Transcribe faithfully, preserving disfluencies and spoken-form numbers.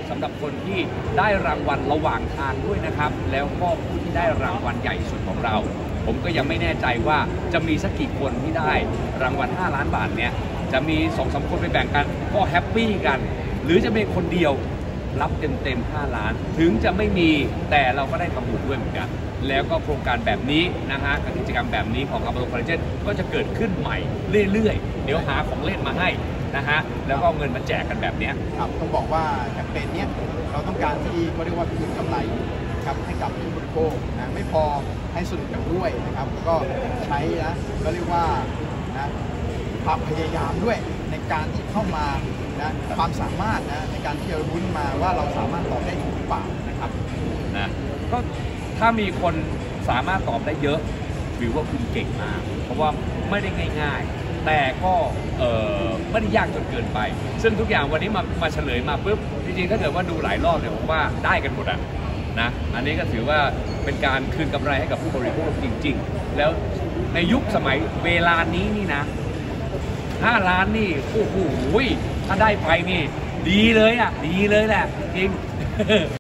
สำหรับคนที่ได้รางวัลระหว่างทางด้วยนะครับแล้วก็ผู้ที่ได้รางวัลใหญ่สุดของเราผมก็ยังไม่แน่ใจว่าจะมีสักกี่คนที่ได้รางวัลห้าล้านบาทเนี้ยจะมีสองสามคนไปแบ่งกันก็แฮปปี้กันหรือจะเป็นคนเดียวรับเต็มเต็มห้าล้านถึงจะไม่มีแต่เราก็ได้ทำบุญด้วยเหมือนกันแล้วก็โครงการแบบนี้นะฮะกับกิจกรรมแบบนี้ของอัลบาโลคอลลาเจนก็จะเกิดขึ้นใหม่เรื่อยๆเดี๋ยวหาของเล่นมาให้นะฮะแล้วก็เงินมาแจกกันแบบนี้ครับต้องบอกว่าแคมเปญนี้เราต้องการที่เขาเรียกว่าคืนกำไรครับให้กับผู้บริโภคนะไม่พอให้สนุกกันด้วยนะครับก็ใช้นะก็เรียกว่านะความพยายามด้วยในการที่เข้ามานะความสามารถนะในการที่จะรู้มาว่าเราสามารถตอบได้ถูกหรือเปล่านะครับนะก็ถ้ามีคนสามารถตอบได้เยอะถือว่าคุณเก่งมากเพราะว่าไม่ได้ง่ายๆแต่ก็เออไม่ได้ยากจนเกินไปซึ่งทุกอย่างวันนี้มามาเฉลยมาปุ๊บจริงๆถ้าเกิดว่าดูหลายรอบเนี่ยผมว่าได้กันหมดอ่ะนะอันนี้ก็ถือว่าเป็นการคืนกำไรให้กับผู้บริโภคจริงๆแล้วในยุคสมัยเวลานี้นี่นะห้าล้านนี่โอ้โหถ้าได้ไปนี่ดีเลยอ่ะดีเลยแหละจริง